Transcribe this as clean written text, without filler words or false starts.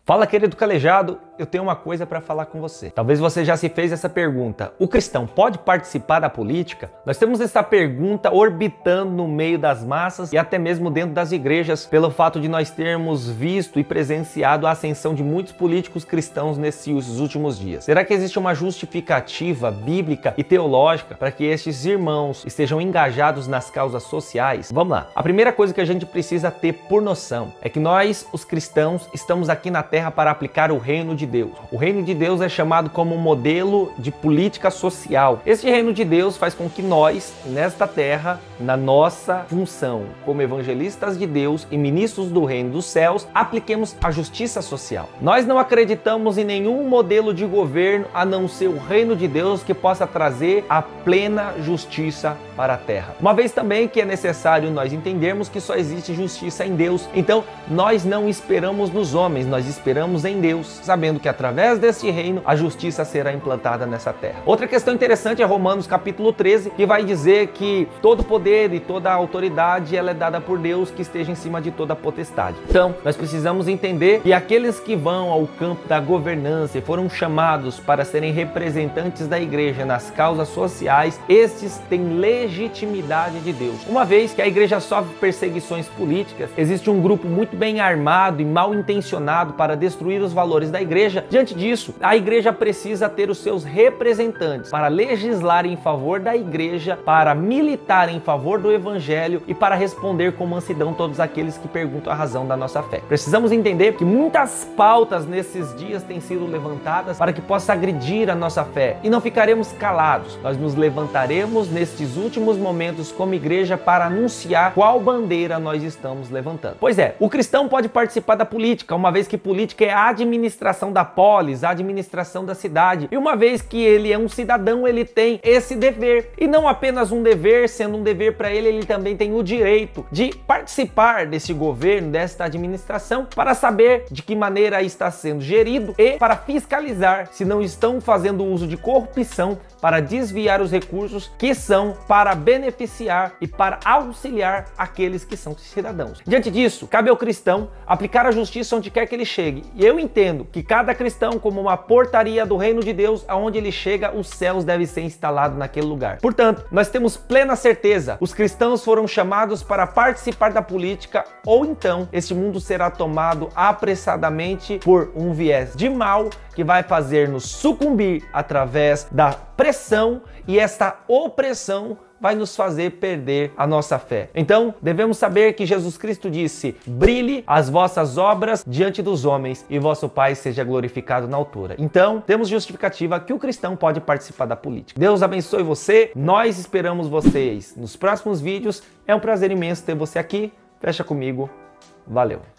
Fala, querido calejado, eu tenho uma coisa para falar com você. Talvez você já se fez essa pergunta: o cristão pode participar da política? Nós temos essa pergunta orbitando no meio das massas e até mesmo dentro das igrejas, pelo fato de nós termos visto e presenciado a ascensão de muitos políticos cristãos nesses últimos dias. Será que existe uma justificativa bíblica e teológica para que estes irmãos estejam engajados nas causas sociais? Vamos lá. A primeira coisa que a gente precisa ter por noção é que nós, os cristãos, estamos aqui na Terra para aplicar o reino de Deus. O reino de Deus é chamado como um modelo de política social. Este reino de Deus faz com que nós, nesta terra, na nossa função como evangelistas de Deus e ministros do reino dos céus, apliquemos a justiça social. Nós não acreditamos em nenhum modelo de governo a não ser o reino de Deus que possa trazer a plena justiça para a terra. Uma vez também que é necessário nós entendermos que só existe justiça em Deus. Então, nós não esperamos nos homens, nós esperamos em Deus, sabendo que através desse reino a justiça será implantada nessa terra. Outra questão interessante é Romanos capítulo 13, que vai dizer que todo poder e toda autoridade ela é dada por Deus, que esteja em cima de toda potestade. Então, nós precisamos entender que aqueles que vão ao campo da governança e foram chamados para serem representantes da igreja nas causas sociais, estes têm legitimidade de Deus. Uma vez que a igreja sofre perseguições políticas, existe um grupo muito bem armado e mal intencionado para destruir os valores da igreja. Diante disso, a igreja precisa ter os seus representantes para legislar em favor da igreja, para militar em favor do evangelho e para responder com mansidão todos aqueles que perguntam a razão da nossa fé. Precisamos entender que muitas pautas nesses dias têm sido levantadas para que possa agredir a nossa fé e não ficaremos calados. Nós nos levantaremos nestes últimos momentos como igreja para anunciar qual bandeira nós estamos levantando. Pois é, o cristão pode participar da política, uma vez que política é a administração da polis, a administração da cidade. E uma vez que ele é um cidadão, ele tem esse dever. E não apenas um dever, sendo um dever para ele, ele também tem o direito de participar desse governo, desta administração, para saber de que maneira está sendo gerido e para fiscalizar se não estão fazendo uso de corrupção para desviar os recursos que são para beneficiar e para auxiliar aqueles que são cidadãos. Diante disso, cabe ao cristão aplicar a justiça onde quer que ele chegue. E eu entendo que cada cristão, como uma portaria do reino de Deus, aonde ele chega, os céus devem ser instalados naquele lugar. Portanto, nós temos plena certeza, os cristãos foram chamados para participar da política, ou então este mundo será tomado apressadamente por um viés de mal que vai fazer-nos sucumbir através da pressão, e esta opressão vai nos fazer perder a nossa fé. Então, devemos saber que Jesus Cristo disse: brilhe as vossas obras diante dos homens e vosso Pai seja glorificado na altura. Então, temos justificativa que o cristão pode participar da política. Deus abençoe você, nós esperamos vocês nos próximos vídeos. É um prazer imenso ter você aqui. Fecha comigo. Valeu!